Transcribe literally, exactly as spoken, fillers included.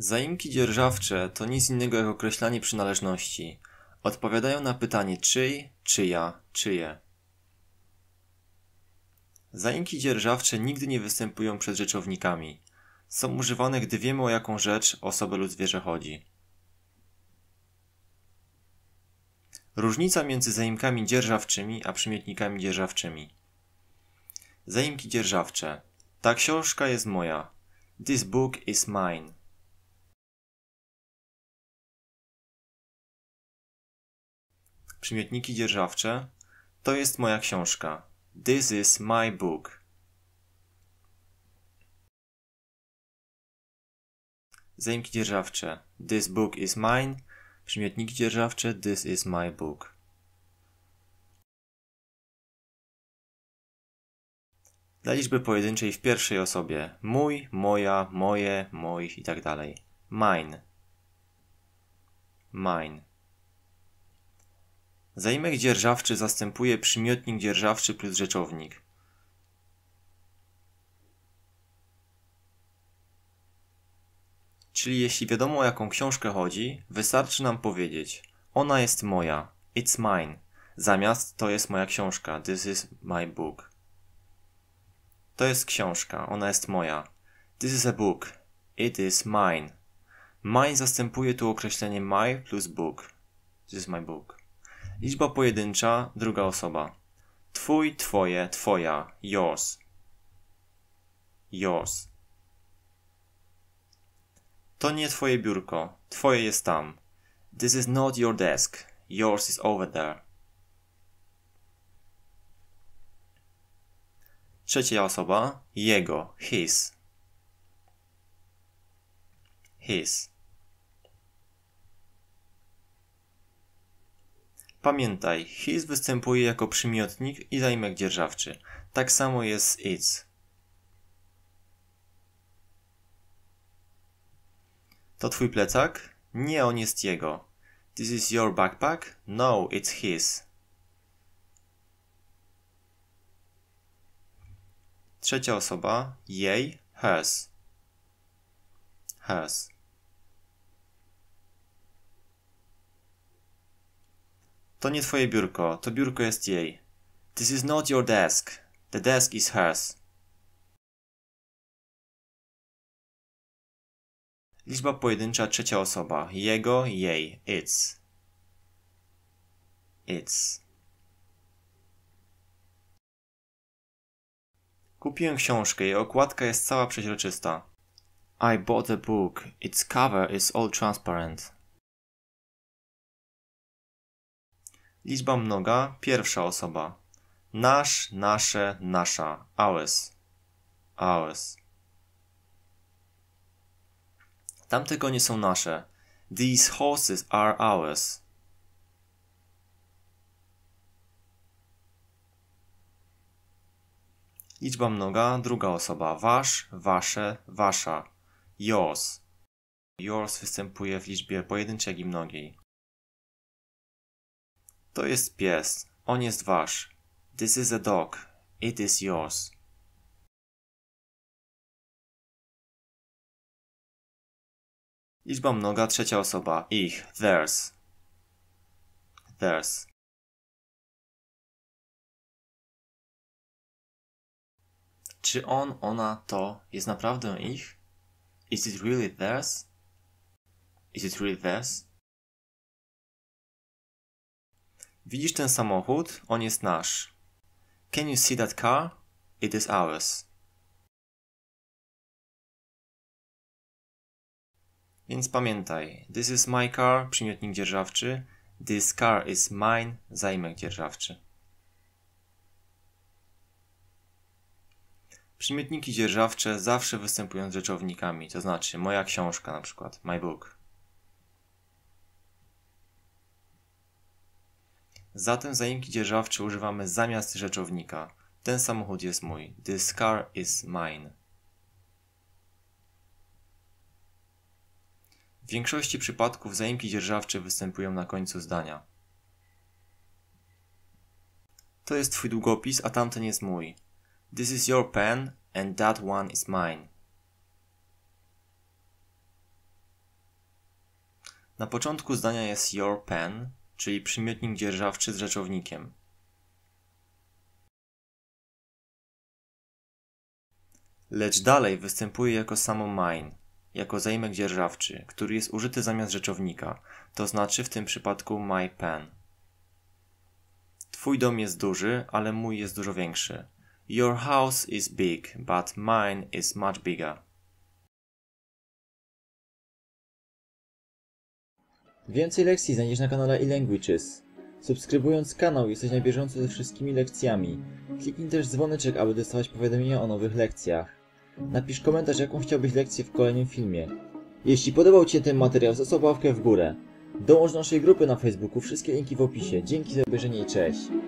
Zaimki dzierżawcze to nic innego jak określanie przynależności. Odpowiadają na pytanie czyj, czyja, czyje. Zaimki dzierżawcze nigdy nie występują przed rzeczownikami. Są używane, gdy wiemy, o jaką rzecz, osobę lub zwierzę chodzi. Różnica między zaimkami dzierżawczymi a przymiotnikami dzierżawczymi. Zaimki dzierżawcze. Ta książka jest moja. This book is mine. Przymiotniki dzierżawcze. To jest moja książka. This is my book. Zaimki dzierżawcze. This book is mine. Przymiotniki dzierżawcze. This is my book. Dla liczby pojedynczej w pierwszej osobie. Mój, moja, moje, moich i tak dalej. Mine. Mine. Zaimek dzierżawczy zastępuje przymiotnik dzierżawczy plus rzeczownik. Czyli jeśli wiadomo, o jaką książkę chodzi, wystarczy nam powiedzieć: ona jest moja, it's mine, zamiast to jest moja książka, this is my book. To jest książka, ona jest moja, this is a book, it is mine. Mine zastępuje tu określenie my plus book, this is my book. Liczba pojedyncza, druga osoba. Twój, twoje, twoja, yours. Yours. To nie twoje biurko, twoje jest tam. This is not your desk, yours is over there. Trzecia osoba, jego, his. His. Pamiętaj, his występuje jako przymiotnik i zaimek dzierżawczy. Tak samo jest z its. To twój plecak? Nie, on jest jego. This is your backpack? No, it's his. Trzecia osoba, jej, hers. Hers. To nie twoje biurko, to biurko jest jej. This is not your desk. The desk is hers. Liczba pojedyncza, trzecia osoba. Jego, jej, its. Its. Kupiłem książkę, jej okładka jest cała przeźroczysta. I bought a book. Its cover is all transparent. Liczba mnoga, pierwsza osoba. Nasz, nasze, nasza. Ours. Ours. Tamte konie są nasze. These horses are ours. Liczba mnoga, druga osoba. Wasz, wasze, wasza. Yours. Yours występuje w liczbie pojedynczej, jak i mnogiej. To jest pies. On jest wasz. This is a dog. It is yours. Liczba mnoga, trzecia osoba. Ich. Theirs. Theirs. Czy on, ona, to jest naprawdę ich? Is it really theirs? Is it really theirs? Widzisz ten samochód? On jest nasz. Can you see that car? It is ours. Więc pamiętaj, this is my car, przymiotnik dzierżawczy, this car is mine, zaimek dzierżawczy. Przymiotniki dzierżawcze zawsze występują z rzeczownikami, to znaczy moja książka na przykład, my book. Zatem zaimki dzierżawcze używamy zamiast rzeczownika. Ten samochód jest mój. This car is mine. W większości przypadków zaimki dzierżawcze występują na końcu zdania. To jest twój długopis, a tamten jest mój. This is your pen and that one is mine. Na początku zdania jest your pen, czyli przymiotnik dzierżawczy z rzeczownikiem. Lecz dalej występuje jako samo mine, jako zaimek dzierżawczy, który jest użyty zamiast rzeczownika, to znaczy w tym przypadku my pen. Twój dom jest duży, ale mój jest dużo większy. Your house is big, but mine is much bigger. Więcej lekcji znajdziesz na kanale eLanguages. Subskrybując kanał jesteś na bieżąco ze wszystkimi lekcjami. Kliknij też dzwoneczek, aby dostawać powiadomienia o nowych lekcjach. Napisz komentarz, jaką chciałbyś lekcję w kolejnym filmie. Jeśli podobał Ci się ten materiał, zostaw łapkę w górę. Dołącz do naszej grupy na Facebooku, wszystkie linki w opisie. Dzięki za obejrzenie i cześć.